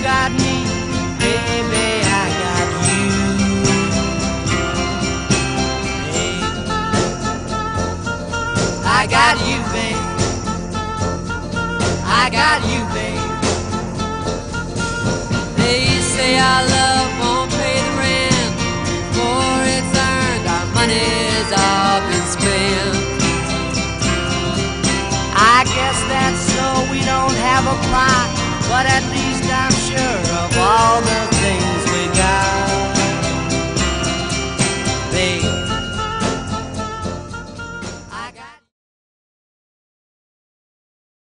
got me, baby, I got you. Hey, I got you, babe. I got you, babe. They say our love won't pay the rent before it's earned. Our money's all been spent. I guess that's so we don't have a plot, but at least I'm sure of all the things